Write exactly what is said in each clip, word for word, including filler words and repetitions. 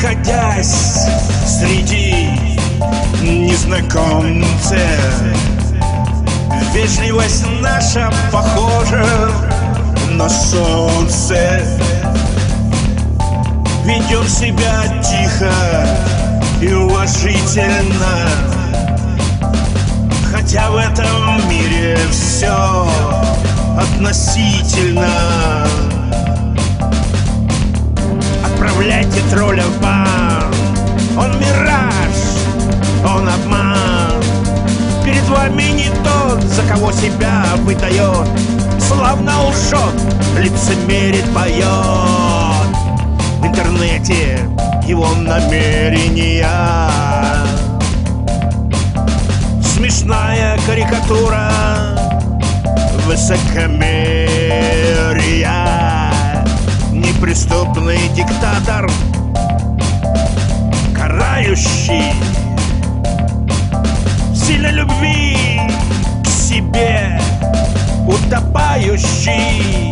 находясь среди незнакомцев. Вежливость наша похожа на солнце. Ведем себя тихо и уважительно, хотя в этом мире все относительно. Отправляйте тролля в бан. Он мираж, он обман. Перед вами не тот, за кого себя выдает. Славно лжет, лицемерит, поет. В интернете его намерения. Смешная карикатура высокомерия. Неприступный диктатор, карающий сильной любви к себе утопающий.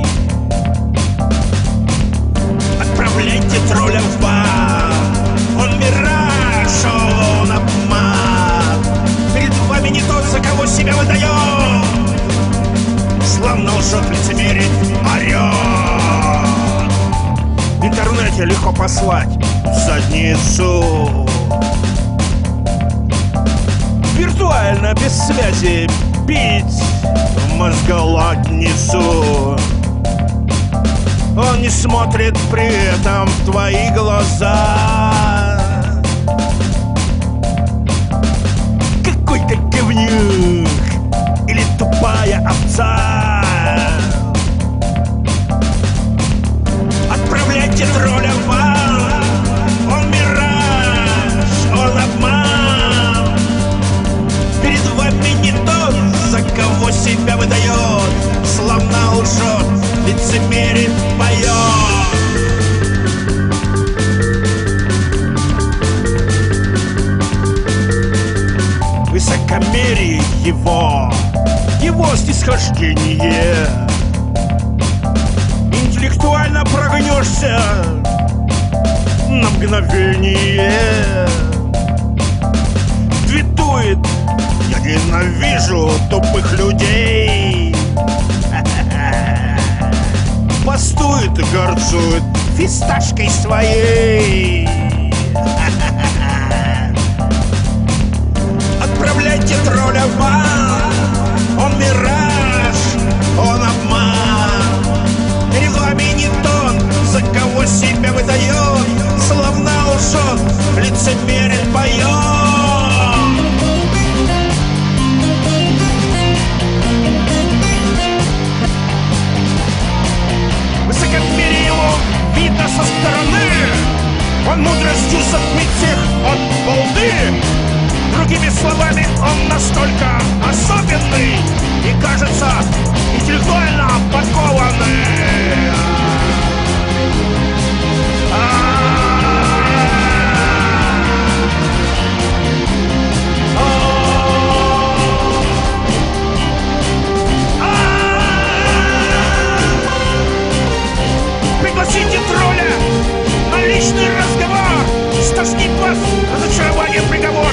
Отправляйте тролля в бан. Он мираж, он обман. Перед вами не тот, за кого себя выдает. Славно лжет, лицемерит, орет. В интернете легко послать в задницу. Виртуально, без связи, бить в мозголадницу. Он не смотрит при этом в твои глаза. Какой-то говнюк или тупая овца. Отправляйте тролля в бан. Он мираж, он обман. Перед вами не тот, за кого себя выдает. Славно лжет, лицемерит, поет. Высокомерие его, его снисхождение. Интеллектуально прогнешься на мгновение. Твитует: я ненавижу тупых людей. Постует и горцует фисташкой своей. Отправляйте тролля в бан. Он мираж, он обман. Перед вами не тот, за кого себя выдает. Славно лжет, лицемерит, поет. Высокомерие его видно со стороны. Он мудростью затмит всех от балды. Другими словами, он настолько особенный и, кажется, интеллектуально подкованный. Пригласите тролля на личный разговор. Стошнит вас разочарованием приговор.